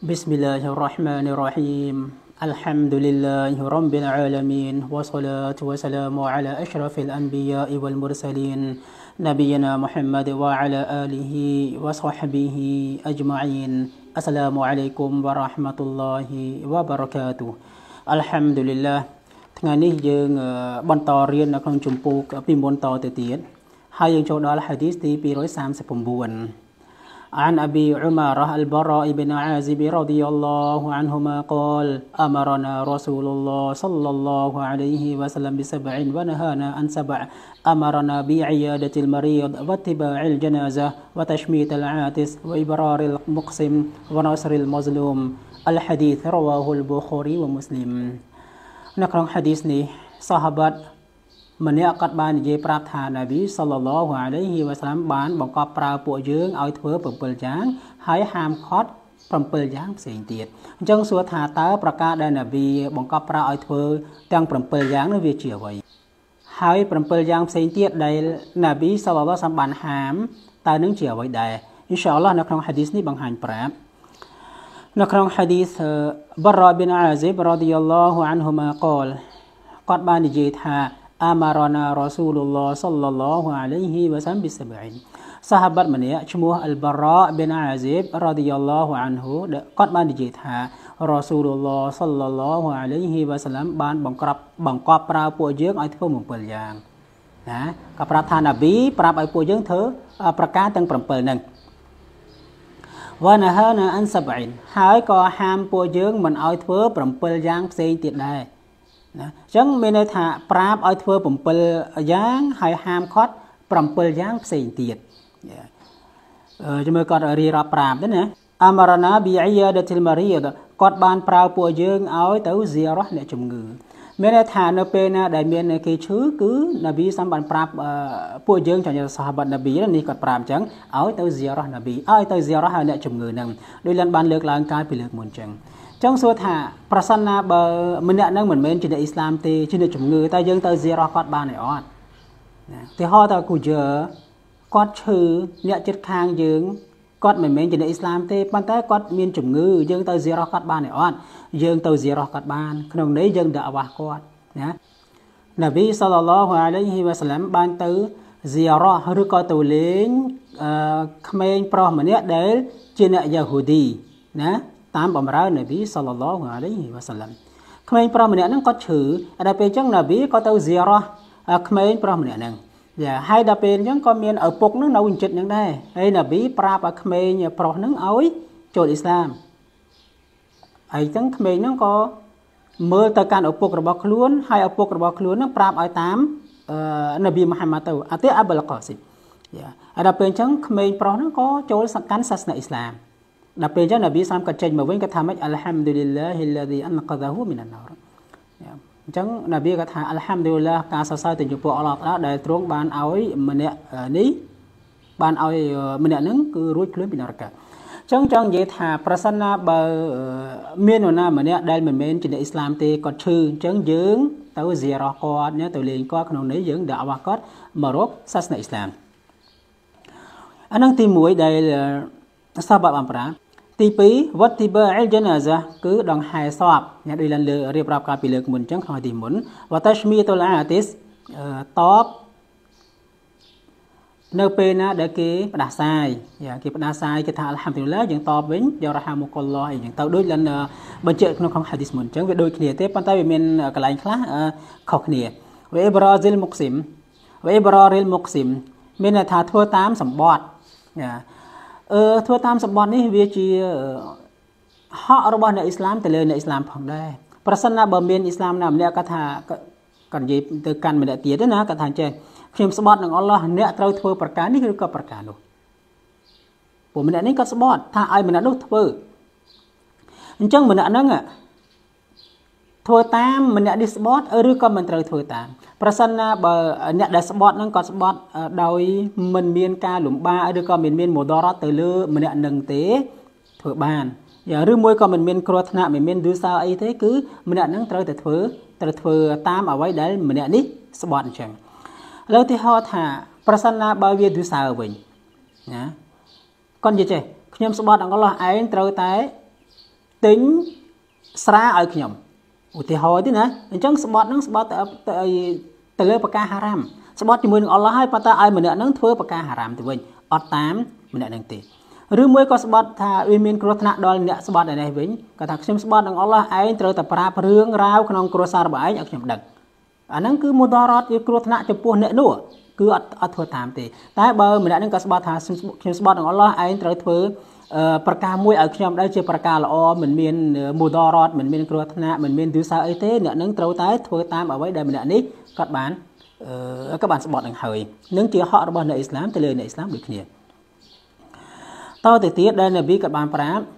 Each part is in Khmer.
بسم الله الرحمن الرحيم الحمد لله رب العالمين والصلاة والسلام على أشرف الأنبياء والمرسلين نبينا محمد وعلى آله وصحبه أجمعين السلام عليكم ورحمة الله وبركاته الحمد لله ថ្ងៃនេះយើងបន្តរៀននៅក្នុងជំពូកពីមុនតទៅទៀតហើយយើងចូលដល់ hadith ទី 239 عن أبي عمارة البراء بن عازب رضي الله عنهما قال أمرنا رسول الله صلى الله عليه وسلم بسبع ونهانا عن سبع أمرنا بعيادة المريض واتباع الجنازة وتشميت العاتس وإبرار المقسم ونصر المظلوم الحديث رواه البخاري ومسلم នៅក្នុង hadith នេះ sahabat ម្នាក់គាត់បាននិយាយប្រាប់ថាណាប៊ីសល្លឡោះអាឡៃហ៊ីវ៉ាសឡាមបានបង្កប់ប្រើពួកយើងឲ្យធ្វើ7យ៉ាងហើយហាមឃាត់7យ៉ាងផ្សេងទៀតអញ្ចឹងសួរថាតើប្រការដែលណាប៊ីបង្កប់ប្រើឲ្យធ្វើទាំង7យ៉ាងនោះវាជាអ្វីហើយ7យ៉ាងផ្សេងទៀតដែលណាប៊ីសល្លឡោះអាឡៃហ៊ីវ៉ាសឡាមបានហាមតើនឹងជាអ្វីដែរអ៊ីនសាអល់ឡោះនៅក្នុង hadith នេះបង្ហាញប្រាប់នៅក្នុង hadith បារ៉ាប៊ីនអាស៊ីបរ៉ាឌីយ៉ាឡោះអានហ៊ូម៉ាកលគាត់បាននិយាយថា أمرنا رسول الله صلى الله عليه وسلم بسبعين sahabat ម្នាក់ឈ្មោះ Al-Bara' bin Azib radhiyallahu anhu គាត់បាននិយាយថា Rasulullah sallallahu alaihi wasallam បានបង្កប់ប្រើពួកយើងឲ្យធ្វើ7យ៉ាងណាក៏ប្រាប់ថាណាប៊ីប្រាប់ឲ្យពួកយើងធ្វើប្រការទាំង7ហ្នឹង ونهانا عن سبعين ហើយក៏ហាមពួកយើងមិនឲ្យធ្វើ7យ៉ាងផ្សេងទៀតដែរ ណាអញ្ចឹងមានន័យថាប្រាប់ឲ្យធ្វើ7យ៉ាងហើយហាមឃាត់7យ៉ាងផ្សេងទៀតជាមួយគាត់រៀបរាប់ប្រាប់ទៅណាអាម៉ារ៉ាណាប៊ីអ៊ីយ៉ាដតិលម៉ារីដគាត់បានប្រើពួកយើងឲ្យទៅហ្ស៊ីរ៉ោះអ្នកជំងឺមានន័យថានៅពេលណាដែលមានគេឈឺគឺណាប៊ីសំបានប្រាប់ពួកយើងចំនួនសាហាបាត់ណាប៊ីនេះគាត់ប្រាប់អញ្ចឹងឲ្យទៅហ្ស៊ីរ៉ោះណាប៊ីឲ្យទៅហ្ស៊ីរ៉ោះអ្នកជំងឺហ្នឹងដោយលិនបានលើកឡើងកាលពីលើកមុនអញ្ចឹង ចឹងសួរថាប្រសិនណាបើម្នាក់នឹងមិនមែនជាអ្នកអ៊ីស្លាមទេជាអ្នកជំងឺតែយើងទៅហ្ស៊ីរ៉ោះគាត់បានទេអត់ណាទីហោតើគូយើគាត់ឈឺអ្នកចិត្តខាងយើងគាត់មិនមែនជាអ្នកអ៊ីស្លាមទេប៉ុន្តែគាត់មានជំងឺយើងទៅហ្ស៊ីរ៉ោះគាត់បានទេអត់យើងទៅហ្ស៊ីរ៉ោះគាត់បានក្នុងនេះយើងដាក់អាវ៉ាស់គាត់ណាណាប៊ីសល្លឡោះអាឡៃហ៊ីវ៉ាសឡាមបានទៅហ្ស៊ីរ៉ោះឬក៏ទៅលេងក្មេងប្រុសម្នាក់ដែលជាអ្នកយ៉ាហូឌីណា តាមបំរើណាប៊ីសល្លឡោះអាឡៃហ៊ីវ៉ាសឡាមក្មេងប្រុសម្នាក់ហ្នឹងគាត់ឈឺដល់ពេលអញ្ចឹងណាប៊ីក៏ទៅហ្ស៊ីរ៉ោះក្មេងប្រុសម្នាក់ហ្នឹងហើយដល់ពេលអញ្ចឹងក៏មានឪពុកហ្នឹងនៅជិតហ្នឹងដែរហើយណាប៊ីប្រាប់ឲ្យក្មេងប្រុសហ្នឹងឲ្យចូលអ៊ីស្លាមហើយអញ្ចឹងក្មេងហ្នឹងក៏មើលទៅកាន់ឪពុករបស់ខ្លួនហើយឪពុករបស់ខ្លួនហ្នឹងប្រាប់ឲ្យតាមណាប៊ីមូហាម៉ាត់ទៅអាទេអាប់លកាស៊ីហើយដល់ពេលអញ្ចឹងក្មេងប្រុសហ្នឹងក៏ចូលសកម្មសាសនាអ៊ីស្លាម ដល់ពេលអញ្ចឹងណាប៊ីសាមក៏ចេញមកវិញក៏ថាម៉េចអัลហាំឌុលីឡាហ៊ីឡាឌីអានកាហ្សាហ៊ូមីនណារអញ្ចឹងណាប៊ីក៏ថាអัลហាំឌុលីឡាការសរសើរទៅចំពោះអល់ឡោះតាដែលទ្រង់បានឲ្យម្នាក់នេះបានឲ្យម្នាក់ហ្នឹងគឺរួចខ្លួនពីនរកអញ្ចឹងចង់និយាយថាប្រសិនណាបើមាននរណាម្នាក់ដែលមិនមែនជាអ្នកអ៊ីស្លាមទេគាត់ឈឺអញ្ចឹងយើងទៅហ្ស៊ីរ៉ោះគាត់ទៅលេងគាត់ក្នុងនេះយើងដាក់អាវ៉ាស់គាត់មករកសាសនាអ៊ីស្លាមអាហ្នឹងទី1ដែលសាបាប់អំប្រាទី2វ៉ាទីបាអ៊ីលជាណាហ្សាគឺដង្ហែសពអ្នកដូចឡើងលើរៀបរាប់កាលពីលើកមុនអញ្ចឹងក្នុងទីមុនវ៉ាតាស្មីតុលអាទីសតបនៅពេលណាដែលគេផ្ដាសាយគេផ្ដាសាយគេថាអัลហាំឌុលីឡាយើងតបវិញយករ៉ាហាមុកុលឡោះអីចឹងទៅដូចឡើងបញ្ជាក់ក្នុង hadith មុនអញ្ចឹងវាដូចគ្នាទេប៉ុន្តែវាមានកន្លែងខ្លះខុសគ្នាវ៉េអ៊ីប្រាស៊ីលមុកស៊ីមវ៉េអ៊ីប្រារីលមុកស៊ីមមានន័យថាធ្វើតាមសម្បត្តិធ្វើតាមសម្បត្តិនេះវាជាហករបស់អ្នកអ៊ីស្លាមទៅលើអ្នកអ៊ីស្លាមផងដែរប្រសិនណាបើមានអ៊ីស្លាមណាម្នាក់គាត់ថាគាត់និយាយទៅកាន់ម្នាក់ទៀតណាគាត់ថាចេះខ្ញុំស្បត់នឹងអល់ឡោះអ្នកត្រូវធ្វើប្រការនេះឬក៏ប្រការនោះព្រោះម្នាក់នេះគាត់ស្បត់ថាឲ្យម្នាក់នោះធ្វើអញ្ចឹងម្នាក់ហ្នឹងធ្វើតាមម្នាក់នេះស្បត់ឬក៏មិនត្រូវធ្វើតាមប្រសិនណាបើអ្នកដែលស្បត់ហ្នឹងគាត់ស្បត់ដោយមិនមានការលំបាកឬក៏មានមូដរ៉ាត់ទៅលើម្នាក់នឹងទេធ្វើបានឬមួយក៏មិនមានគ្រោះថ្នាក់មិនមានឌូសាអីទេគឺម្នាក់ហ្នឹងត្រូវតែធ្វើតាមអ្វីដែលម្នាក់នេះស្បត់អញ្ចឹងឥឡូវទីហោថាប្រសិនណាបើវាឌូសាវិញណាគាត់និយាយចេះខ្ញុំស្បត់អល់ឡោះឯងត្រូវតែទិញស្រាឲ្យខ្ញុំឧទាហរណ៍ទេណាអញ្ចឹងស្បត់ហ្នឹងស្បត់ទៅលើប្រការហារ៉ាមស្បត់ជាមួយនឹងអល់ឡោះហើយប៉ុន្តែឲ្យម្នាក់ហ្នឹងធ្វើប្រការហារ៉ាមទៅវិញអត់តាមម្នាក់ហ្នឹងទេឬមួយក៏ស្បត់ថាវាមានគ្រោះថ្នាក់ដល់អ្នកស្បត់ឯនេះវិញគាត់ថាខ្ញុំស្បត់នឹងអល់ឡោះឯងត្រូវតែប្រាប់រឿងរ៉ាវក្នុងគ្រួសាររបស់ឯងឲ្យខ្ញុំដឹងអាហ្នឹងគឺមូដារ៉ាតវាគ្រោះថ្នាក់ចំពោះអ្នកនោះគឺអត់ធ្វើតាមទេតែបើម្នាក់ហ្នឹងក៏ស្បត់ថាខ្ញុំស្បត់នឹងអល់ឡោះឯងត្រូវធ្វើប្រការមួយឲ្យខ្ញុំដែរជាប្រការល្អមិនមានមូដារ៉ាតមិនមានគ្រោះថ្នាក់មិនមានទិសាអីទេអ្នកហ្នឹងត្រូវតែធ្វើតាមអ្វីដែលម្នាក់នេះគាត់បានស្បត់នឹងហើយនឹងជាហករបស់អ្នកអ៊ីស្លាមទៅលើអ្នកអ៊ីស្លាមដូចគ្នាតទៅទៀតដែលនប៊ីក៏បានប្រាប់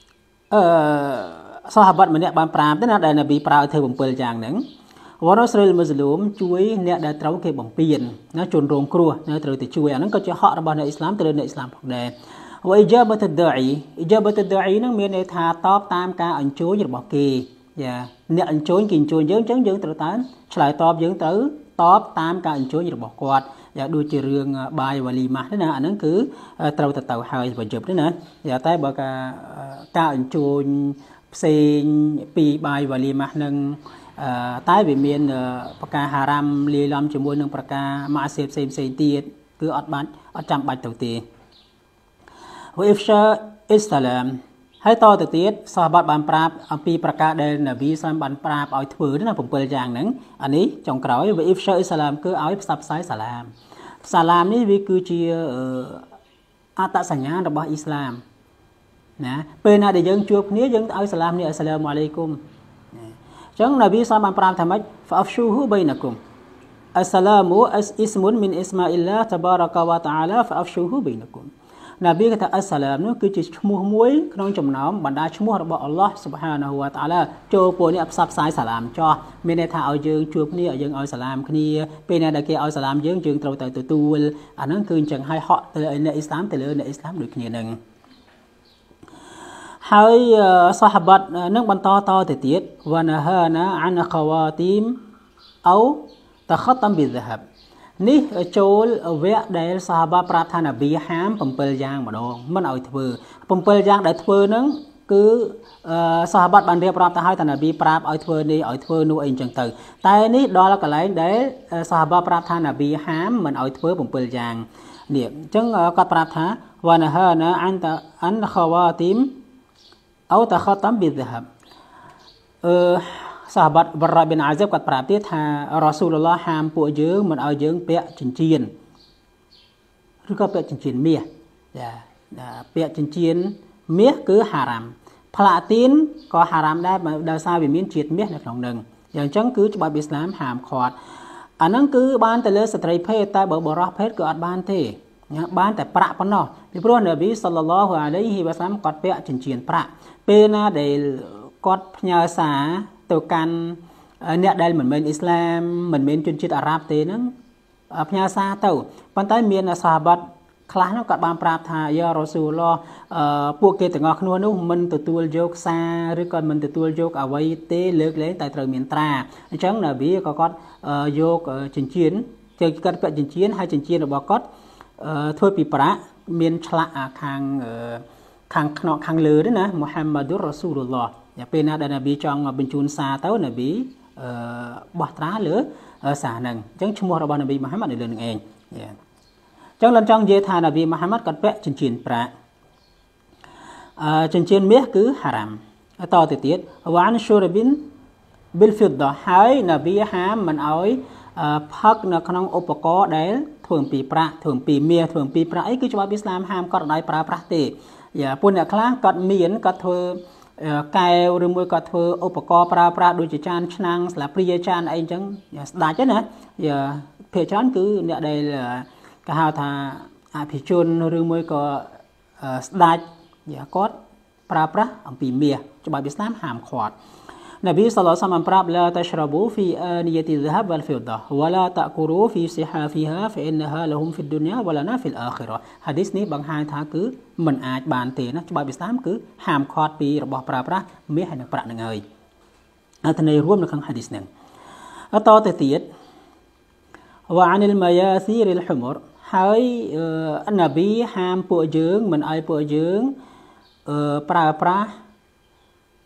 សាហាបៈម្នាក់បានប្រាប់ទេណាដែលនប៊ីប្រើធ្វើ7យ៉ាងហ្នឹងវរស្រីមូស្លូមជួយអ្នកដែលត្រូវគេបំពានណាជនរងគ្រោះនៅត្រូវទៅជួយអាហ្នឹងក៏ជាហករបស់អ្នកអ៊ីស្លាមទៅលើអ្នកអ៊ីស្លាមផងដែរវអ៊ីជាបតដអ៊ីហ្នឹងមានន័យថាតបតាមការអញ្ជើញរបស់គេយ៉ាអ្នកអញ្ជើញគេអញ្ជើញយើងអញ្ចឹងយើងត្រូវតាមឆ្លើយតបយើងត្រូវតបតាមការអញ្ជើញរបស់គាត់យ៉ាងដូចជារឿងបាយវ៉ាលីម៉ាស់ទេណាអាហ្នឹងគឺត្រូវទៅហើយវយប់ទេណាយ៉ាងតែបើការអញ្ជើញផ្សេងពីបាយវ៉ាលីម៉ាស់នឹងតែវាមានប្រការហារ៉ាំលាយឡំជាមួយនឹងប្រការម៉ាស៊ីបផ្សេងទៀតគឺអត់ចាំបាច់ទៅទេវអ៊ីហ្វសាអ៊ីស្លាមហើយតទៅទៀតសាហាបៈបានប្រាប់អំពីប្រការដែលនប៊ីសាមបានប្រាប់ឲ្យធ្វើណា7យ៉ាងហ្នឹងអានេះចុងក្រោយវអ៊ីហ្វសាអ៊ីស្លាមគឺឲ្យផ្សព្វផ្សាយសាឡាមនេះវាគឺជាអត្តសញ្ញាណរបស់អ៊ីស្លាមណាពេលណាដែលយើងជួបគ្នាយើងឲ្យសាឡាមនេះអស្សឡាមអាឡៃគុំអញ្ចឹងនប៊ីសាមបានប្រាប់ថាម៉េចហ្វអហ្វស៊ូហ៊ូបៃណាគុំអស្សឡាមអ៊ីស្មុនមីនអ៊ីស្ម៉ាអ៊ីឡាតបារកវ៉ាតអាឡាហ្វអហ្វស៊ូហ៊ូបៃណាគុំនប៊ីកថាអស្សឡាមនោះគឺជាឈ្មោះមួយក្នុងចំណោមបណ្ដាឈ្មោះរបស់អល់ឡោះស៊ុបហានាហ៊ូវ៉ាតាអាឡាចូលពួកនេះផ្សព្វផ្សាយសាឡាមចោះមានន័យថាឲ្យយើងជួបគ្នាឲ្យយើងឲ្យសាឡាមគ្នាពេលណាដែលគេឲ្យសាឡាមយើងត្រូវទៅទទួលអាហ្នឹងគឺអញ្ចឹងឲ្យហក់ទៅអ្នកអ៊ីស្លាមទៅលើអ្នកអ៊ីស្លាមដូចគ្នានឹងហើយសាហាបៈនឹងបន្តទៅទៀតវ៉ាណាហាណាអានខវ៉ាទីមអូតខតមប៊ីហ្សាហាប់នេះចូលវគ្គដែលសាហាបៈប្រាប់ថានប៊ីហាម7យ៉ាងម្ដងមិនឲ្យធ្វើ7យ៉ាងដែលធ្វើហ្នឹងគឺសាហាបៈបានរៀបរាប់ទៅហើយថានប៊ីប្រាប់ឲ្យធ្វើនេះឲ្យធ្វើនោះអីចឹងទៅតែនេះដល់កន្លែងដែលសាហាបៈប្រាប់ថានប៊ីហាមមិនឲ្យធ្វើ7យ៉ាងនេះអញ្ចឹងគាត់ប្រាប់ថាវ៉ាណាហាណាអានខវ៉ាទីមអូតខតមប៊ីហ្សាហាប់សាហាបៈបរ៉ាប៊ីនអាស៊ីបគាត់ប្រាប់ទៀតថារ៉ាស៊ូលឡោះហាមពួកយើងមិនឲ្យយើងពាក់ចិញ្ចៀនឬក៏ពាក់ចិញ្ចៀនមាសចាពាក់ចិញ្ចៀនមាសគឺហារ៉ាំផ្លាទីនក៏ហារ៉ាំដែរដោយសារវាមានជាតិមាសនៅក្នុងនឹងយ៉ាងអញ្ចឹងគឺច្បាប់អ៊ីស្លាមហាមឃាត់អាហ្នឹងគឺបានទៅលើស្ត្រីភេទតែបើបរិសុទ្ធភេទគឺអត់បានទេបានតែប្រាក់ប៉ុណ្ណោះពីព្រោះនប៊ីសល្លឡោះអាឡៃហ៊ីវ៉ាសាឡាមគាត់ពាក់ចិញ្ចៀនប្រាក់ពេលណាដែលគាត់ផ្ញើសារទៅកាន់អ្នកដែលមិនមែនអ៊ីស្លាមមិនមែនជនជាតិអារ៉ាប់ទេហ្នឹងផ្ញើសារទៅប៉ុន្តែមានសាហាបៈខ្លះហ្នឹងគាត់បានប្រាប់ថាយ៉ារ៉ូស៊ូលឡោះពួកគេទាំងអស់គ្នានោះមិនទទួលយកសារឬក៏មិនទទួលយកអ្វីទេលើកលែងតែត្រូវមានត្រាអញ្ចឹងនប៊ីក៏គាត់យកចិញ្ចៀនគេគាត់ពាក់ចិញ្ចៀនហើយចិញ្ចៀនរបស់គាត់ធ្វើពីប្រាក់មានឆ្លាក់ខាងលើទេណាមូហាម៉ាឌុររ៉ាស៊ូលឡោះពេលណាដែលនប៊ីចង់បញ្ជូនសារទៅនប៊ីបោះត្រាលើសារហ្នឹងអញ្ចឹងឈ្មោះរបស់នប៊ីមូហាម៉ាត់នៅលើនឹងឯងអញ្ចឹងឡើងចង់និយាយថានប៊ីមូហាម៉ាត់គាត់ពាក់ចិញ្ចៀនប្រាក់ចិញ្ចៀនមាសគឺហារ៉ាំតទៅទៀតវ៉ានស៊ូរ៉ាប៊ីនប៊ីលហ្វីដដហើយនប៊ីហាមមិនឲ្យផឹកនៅក្នុងឧបករណ៍ដែលធ្វើអំពីប្រាក់ធ្វើអំពីមាសធ្វើអំពីប្រាក់អីគឺច្បាប់អ៊ីស្លាមហាមគាត់ឲ្យប្រើប្រាស់ទេពួកអ្នកខ្លះគាត់មានគាត់ធ្វើកែវឬមួយក៏ធ្វើឧបករណ៍ប្រើប្រាស់ដូចជាចានឆ្នាំងស្លាបព្រាចានអីអញ្ចឹងស្ដាច់ណាភាគច្រើនគឺអ្នកដែលគេហៅថាអភិជនឬមួយក៏ស្ដាច់គាត់ប្រើប្រាស់អំពីមាសច្បាប់អ៊ីស្លាមហាមឃាត់នប៊ីសល្លឡោះអាឡៃហ៊ីវ៉ាសល្លាមប្រាប់ឡាតស្រប៊ូហ្វីអានីយទីហ្សាហបវលហ្វីដវ៉ាឡាតាគូរូហ្វីសិហាហ្វីហាហ្វអ៊ីនហាលហ៊ុមហ្វីឌុនយ៉ាវ៉ាឡាណាហ្វីលអាខិរ៉ាហាឌីសនេះបង្ហាញថាគឺមិនអាចបានទេណាច្បាប់អ៊ីស្លាមគឺហាមឃាត់ពីរបស់ប្រើប្រាស់មាសហើយនិងប្រាក់នឹងហើយអត្ថន័យរួមនៅក្នុងហាឌីសនេះតទៅទៀតវ៉ាអានិលម៉ាយ៉ាស៊ីរិលហ៊ុមុរហើយនប៊ីហាមពួកយើងមិនឲ្យពួកយើងប្រើប្រាស់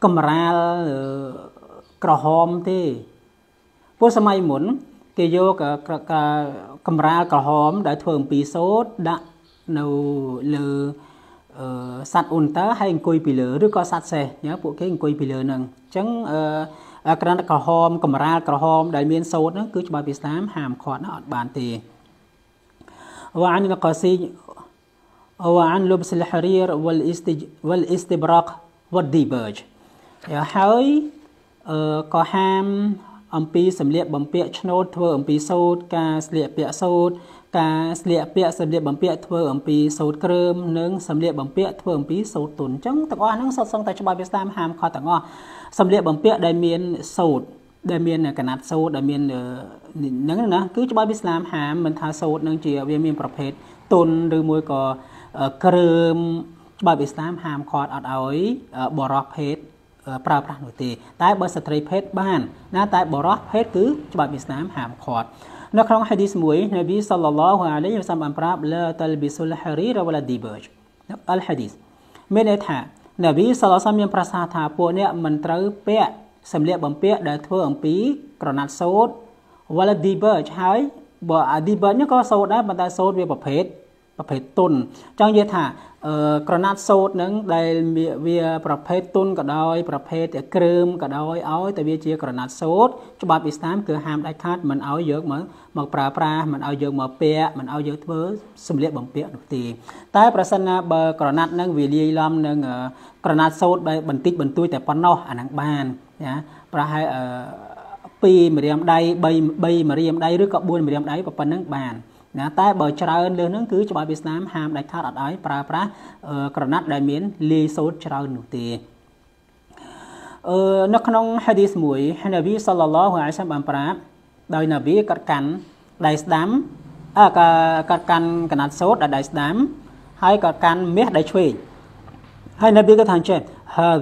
កំរាលក្រហមទេព្រោះសម័យមុនគេយកកំរាលក្រហមដែលធ្វើអំពីសូត្រដាក់នៅលើសត្វអ៊ុនតាហើយអង្គុយពីលើឬក៏សត្វសេះញ៉ាពួកគេអង្គុយពីលើហ្នឹងអញ្ចឹងក្រណាត់ក្រហមកំរាលក្រហមដែលមានសូត្រហ្នឹងគឺច្បាប់អ៊ីស្លាមហាមឃាត់ណាអត់បានទេوعن القصي وعن لبس الحرير والاستبراق والديباج ហើយក៏ហាមអំពីសម្លៀកបំពាក់ឆ្នូតធ្វើអំពីសូត្រការស្លៀកពាក់សូត្រការស្លៀកពាក់សម្លៀកបំពាក់ធ្វើអំពីសូត្រគ្រើមនិងសម្លៀកបំពាក់ធ្វើអំពីសូត្រទុនអញ្ចឹងទាំងអស់ហ្នឹងសុទ្ធសឹងតែច្បាប់អ៊ីស្លាមហាមឃាត់ទាំងអស់សម្លៀកបំពាក់ដែលមានសូត្រដែលមានកណាត់សូត្រដែលមានហ្នឹងណាគឺច្បាប់អ៊ីស្លាមហាមមិនថាសូត្រនឹងជាវាមានប្រភេទទុនឬមួយក៏គ្រើមច្បាប់អ៊ីស្លាមហាមឃាត់អត់ឲ្យបរិសុទ្ធភេទប្រើប្រាស់នោះទេតែបើស្ត្រីភេទបានណាតែបរិសុទ្ធភេទគឺច្បាប់អ៊ីស្លាមហាមឃាត់នៅក្នុងហាឌីសមួយនប៊ីសល្លឡោះអាឡៃហ៊ីវសល្លាមបានប្រាប់ឡាតលប៊ីសុលហារីរវឡាឌីបាជអលហាឌីសមានន័យថានប៊ីសល្លឡោះមានប្រសាសន៍ថាពួកអ្នកមិនត្រូវពាក់សម្លៀកបំពាក់ដែលធ្វើអំពីក្រណាត់សូត្រវឡាឌីបាជហើយបើអាឌីបាជនេះក៏សូត្រដែរប៉ុន្តែសូត្រវាប្រភេទទុនចង់និយាយថាក្រណាត់សូត្រនឹងដែលវាប្រភេទទុនក៏ដោយប្រភេទគ្រើមក៏ដោយឲ្យតែវាជាក្រណាត់សូត្រច្បាប់អ៊ីស្លាមគឺហាមដាច់ខាតមិនឲ្យយកមកប្រើប្រាស់មិនឲ្យយកមកពាក់មិនឲ្យយកធ្វើសម្លៀកបំពាក់នោះទេតែប្រសិនណាបើក្រណាត់នឹងវាលាយឡំនឹងក្រណាត់សូត្របន្តិចបន្តួចតែប៉ុណ្ណោះអាហ្នឹងបានណាប្រហែល2ម្រាមដៃ3ម្រាមដៃឬក៏4ម្រាមដៃប៉ុណ្ណឹងបានណាតែបើច្រើនលើសហ្នឹងគឺច្បាប់អ៊ីស្លាមហាមដាច់ខាតអត់ឲ្យប្រើប្រាស់ក្រណាត់ដែលមានលាយសូត្រច្រើននោះទេនៅក្នុងហាឌីសមួយនប៊ីសល្លឡោះអាឡៃហ៊ីវសល្លាមបានប្រាប់ដោយនប៊ីកាត់កាន់ដៃស្ដាំកាត់កាន់ក្រណាត់សូត្រដែលដៃស្ដាំហើយក៏កាន់មាសដៃឆ្វេងហើយនប៊ីក៏ថាអញ្ចឹង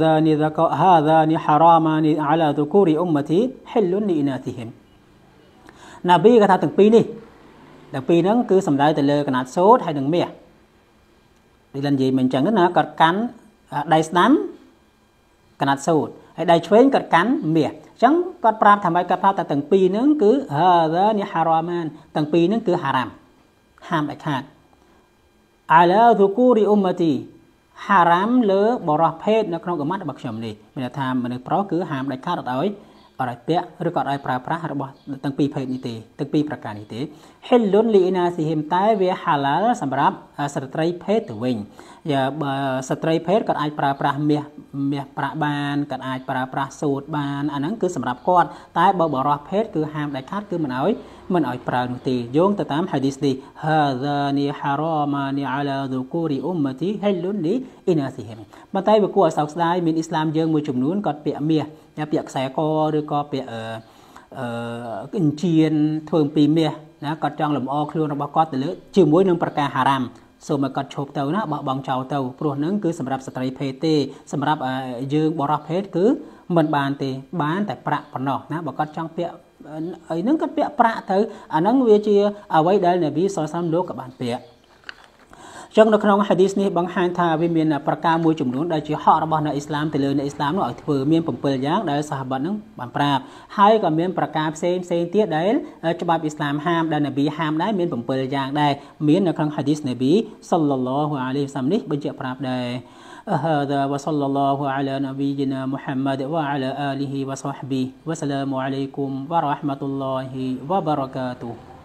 هذان حرامان على ذكور أمتي حل لإناثهم នប៊ីក៏ថាទាំងពីរហ្នឹងគឺសំដៅទៅលើកណាត់សូត្រហើយនឹងមាសដូចនិយាយមិនអញ្ចឹងណាគាត់កាន់ដៃស្ដាំកណាត់សូត្រហើយដៃឆ្វេងគាត់កាន់មាសអញ្ចឹងគាត់ប្រាប់ថាម៉េចគាត់ប្រាប់ថាទាំងពីរហ្នឹងគឺហានេះហារ៉ាម៉ានទាំងពីរហ្នឹងគឺហារ៉ាមហាមដាច់ខាតអាឡាឌូគូរីអ៊ុម៉ាទីហារ៉ាមលើបរិសុទ្ធភេទនៅក្នុងឧម្មតរបស់ខ្ញុំនេះមានន័យថាមនុស្សប្រុសគឺហាមដាច់ខាតអត់ឲ្យពាក់ឬក៏ឲ្យប្រើប្រាស់របស់ទាំងពីរភេទនេះទេទាំងពីរប្រការនេះទេហិលុនលីអ៊ីណាស៊ីហ៊ីមតែវាហាឡាលសម្រាប់ស្ត្រីភេទទៅវិញបើស្ត្រីភេទគាត់អាចប្រើប្រាស់មាសប្រាក់បានគាត់អាចប្រើប្រាស់សូត្របានអាហ្នឹងគឺសម្រាប់គាត់តែបើបរិសុទ្ធភេទគឺហាមដាច់ខាតគឺមិនឲ្យប្រើនោះទេយោងទៅតាមហាឌីសនេះហាហ្សានីហារ៉ាម៉ានីអាឡាឌូគូរីអ៊ុមម៉ាទីហិលុនលីអ៊ីណាស៊ីហ៊ីមប៉ុន្តែវាគួរឲ្យសោកស្ដាយមានអ៊ីស្លាមយើងមួយចំនួនគាត់ពាក់មាសពាក់ខ្សែកឬក៏ពាក់អញ្ជៀនធ្វើពីមាសណាគាត់ចង់លម្អខ្លួនរបស់គាត់ទៅលើជាមួយនឹងប្រការហារ៉ាមសូមឲ្យគាត់ឈប់ទៅណាបោះបង់ចោលទៅព្រោះហ្នឹងគឺសម្រាប់ស្ត្រីភេទទេសម្រាប់យើងបរិសុទ្ធភេទគឺមិនបានទេបានតែប្រាក់ប៉ុណ្ណោះណាបើគាត់ចង់ពាក់អីហ្នឹងគាត់ពាក់ប្រាក់ទៅអាហ្នឹងវាជាអ្វីដែលនប៊ីសល្លឡោះអាឡៃហ៊ីវសល្លាមលោកក៏បានពាក់ចឹងនៅក្នុងហាឌីសនេះបង្ហាញថាវាមានប្រការមួយចំនួនដែលជាហករបស់អ្នកអ៊ីស្លាមទៅលើអ្នកអ៊ីស្លាមនោះឲ្យធ្វើមាន7យ៉ាងដែលសាហាបាត់នឹងបានប្រាប់ហើយក៏មានប្រការផ្សេងទៀតដែលច្បាប់អ៊ីស្លាមហាមដែលនប៊ីហាមដែរមាន7យ៉ាងដែរមាននៅក្នុងហាឌីសនប៊ីសល្លឡោះអាឡៃហ៊ីវសល្លាមនេះបញ្ជាក់ប្រាប់ដែរهذا وصلى الله على نبينا محمد وعلى آله وصحبه والسلام عليكم ورحمة الله وبركاته